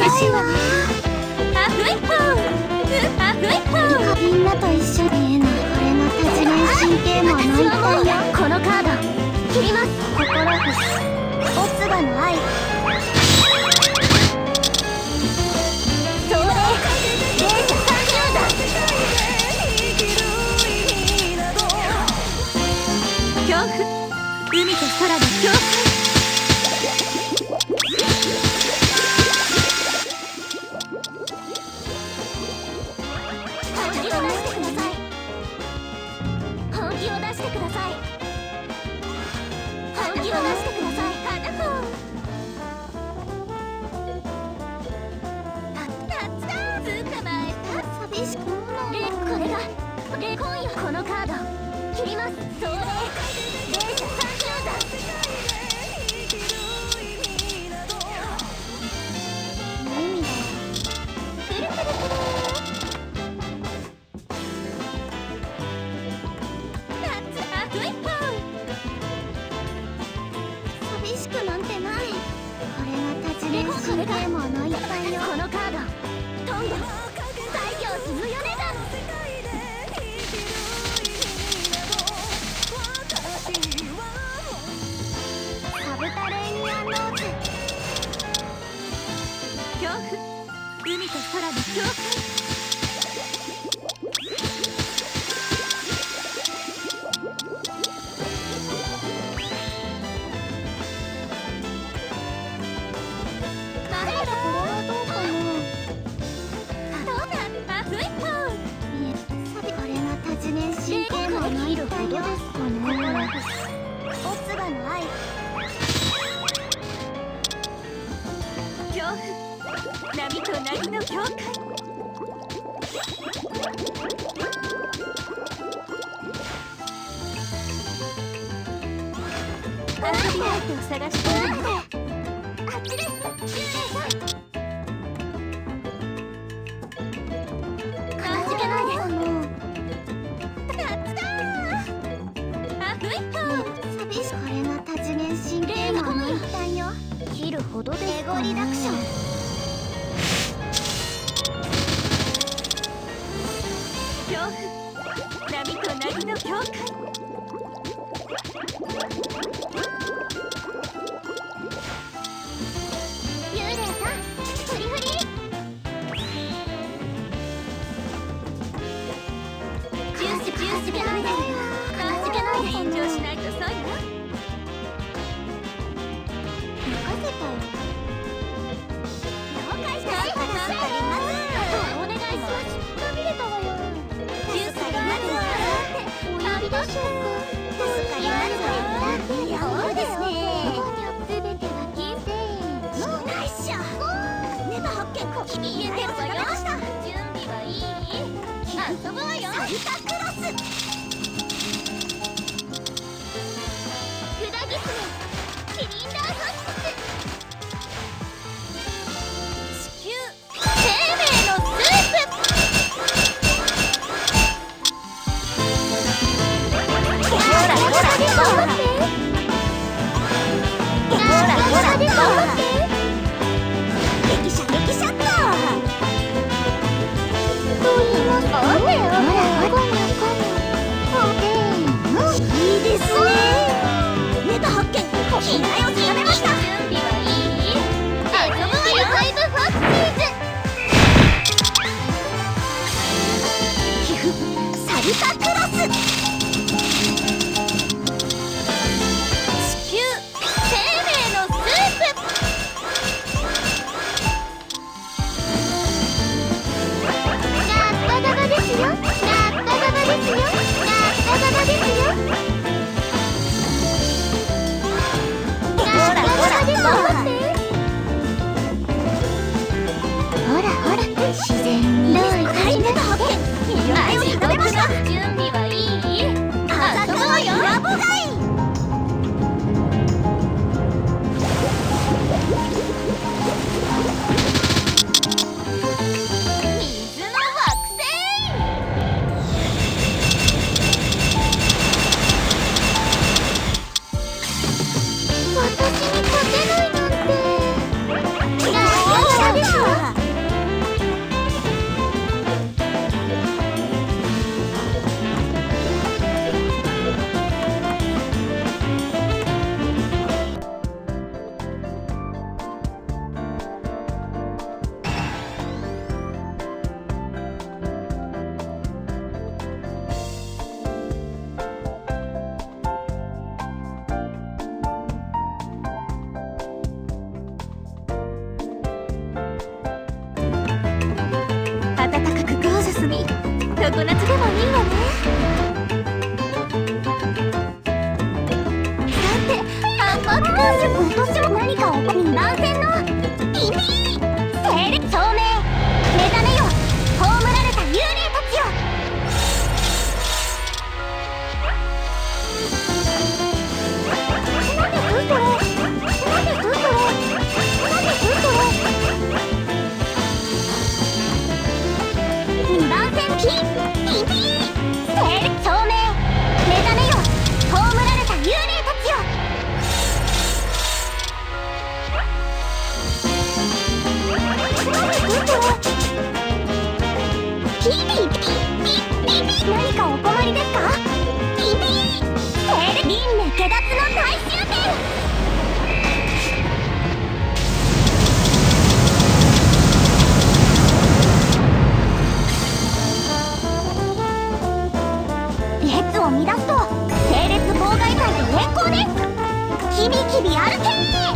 しいわね。あふいほう、あふいほう。みんなと一緒にこれの多次元神経もの一体よ。このカード切ります。心不死おつばの愛。それ霊者三重弾。恐怖、海と空の境界。このカード切ります。それ霊者三重弾。意味だよ。くるくるくる。夏あふいぽう。寂しくなんてない。これが多次元神経ものいっぱいよ。このカードトング最強スムヨネ弾。恐怖、海と空の境界。波と凪の境界。遊び相手を探しているの。あっちです、幽霊さん。かじけないで。あふいっと。寂しい。これが多次元神経の一体よ。切るほどでエゴリダクション。恐怖、波と凪の境界。幽霊さん、フリフリ。かじけないで。緊張しないと遅いわ。任せたよ。了解した。お願いします。くびれたわよ。助かりますわ。お呼びでしょうか。助かりますわ。そうですね。すべては金銭。ナイスショット。ネタ発見。君言えてるわよ。準備はいい？遊ぶわよ。サルタクロス。クダギスメ。シリンダーハックス。地球生命のスープ。激シャ激シャっと。と言いますか。ほらいいですね。ネタ発見。機内を定めました。準備はいい？遊ぶわよ。5ファクティーズ。皮膚サルタクロス。地球生命のスープ。 ピピピピピピ、何かお困りですか？ピピ輪廻下脱の大集点。列を乱すと整列妨害罪で連行です。キビキビアルテー。